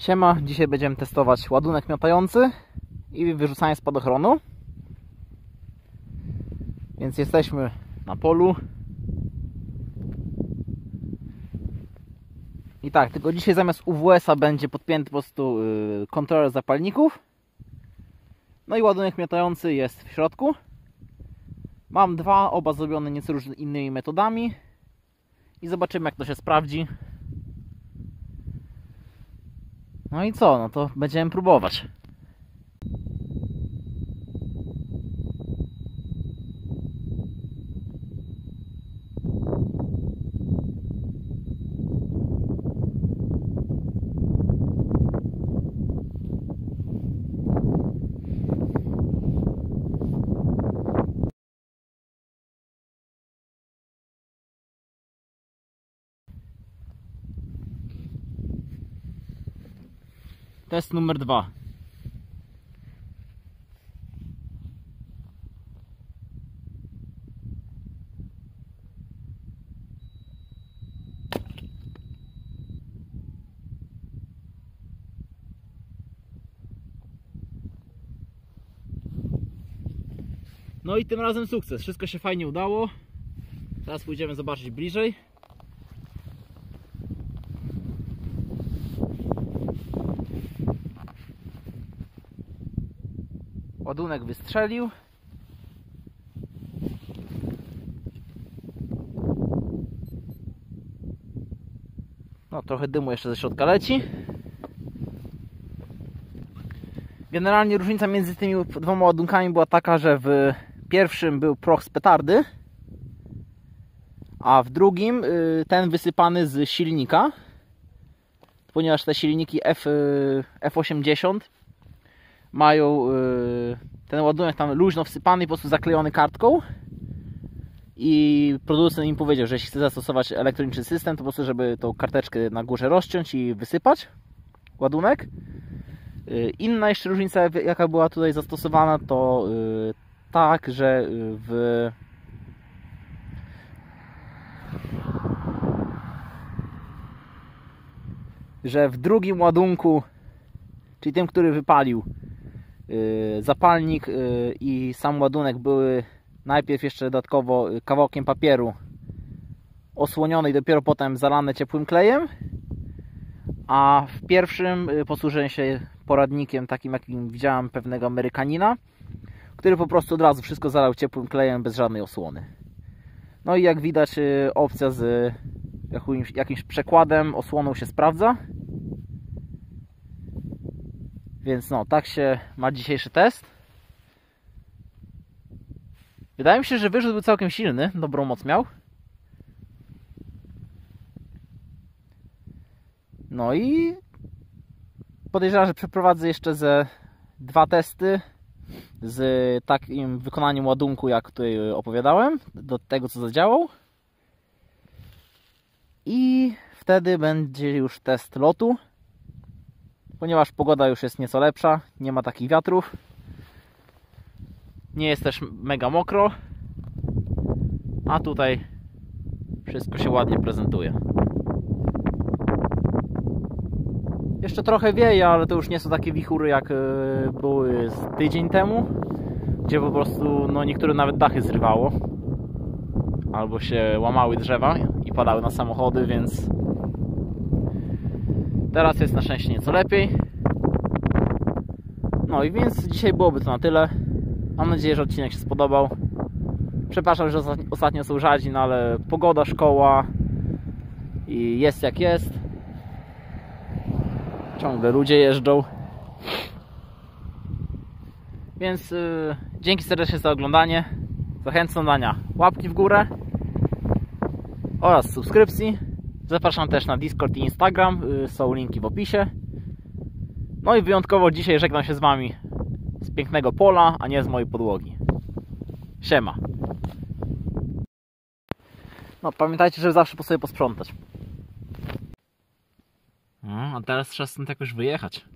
Siema, dzisiaj będziemy testować ładunek miotający i wyrzucanie spadochronu. Więc jesteśmy na polu. I tak, tylko dzisiaj zamiast UWS-a będzie podpięty po prostu kontroler zapalników. No i ładunek miotający jest w środku. Mam dwa, oba zrobione nieco innymi metodami. I zobaczymy, jak to się sprawdzi. No i co? No to będziemy próbować. Test numer 2. No i tym razem sukces. Wszystko się fajnie udało. Teraz pójdziemy zobaczyć bliżej. Ładunek wystrzelił. No, trochę dymu jeszcze ze środka leci. Generalnie różnica między tymi dwoma ładunkami była taka, że w pierwszym był proch z petardy, a w drugim ten wysypany z silnika, ponieważ te silniki F80 mają ten ładunek tam luźno wsypany i po prostu zaklejony kartką. I producent im powiedział, że jeśli chce zastosować elektroniczny system, to po prostu żeby tą karteczkę na górze rozciąć i wysypać ładunek. Inna jeszcze różnica, jaka była tutaj zastosowana, to tak, że w drugim ładunku, czyli tym, który wypalił, zapalnik i sam ładunek były najpierw jeszcze dodatkowo kawałkiem papieru osłonione i dopiero potem zalane ciepłym klejem, a w pierwszym posłużyłem się poradnikiem takim, jakim widziałem pewnego Amerykanina, który po prostu od razu wszystko zalał ciepłym klejem bez żadnej osłony. No i jak widać, opcja z jakimś przekładem, osłoną się sprawdza. Więc no, tak się ma dzisiejszy test. Wydaje mi się, że wyrzut był całkiem silny, dobrą moc miał. No i podejrzewam, że przeprowadzę jeszcze ze 2 testy z takim wykonaniem ładunku, jak tutaj opowiadałem, do tego, co zadziałał. I wtedy będzie już test lotu, ponieważ pogoda już jest nieco lepsza, nie ma takich wiatrów. Nie jest też mega mokro, a tutaj wszystko się ładnie prezentuje. Jeszcze trochę wieje, ale to już nie są takie wichury, jak były z tydzień temu, gdzie po prostu no, niektóre nawet dachy zrywało, albo się łamały drzewa i padały na samochody, więc teraz jest na szczęście nieco lepiej. No i więc dzisiaj byłoby to na tyle. Mam nadzieję, że odcinek się spodobał. Przepraszam, że ostatnio są rzadzi, no ale pogoda, szkoła i jest jak jest. Ciągle ludzie jeżdżą. Więc dzięki serdecznie za oglądanie. Zachęcam do dania łapki w górę oraz subskrypcji. Zapraszam też na Discord i Instagram. Są linki w opisie. No i wyjątkowo dzisiaj żegnam się z Wami z pięknego pola, a nie z mojej podłogi. Siema. No pamiętajcie, żeby zawsze po sobie posprzątać. A teraz trzeba stąd jakoś wyjechać.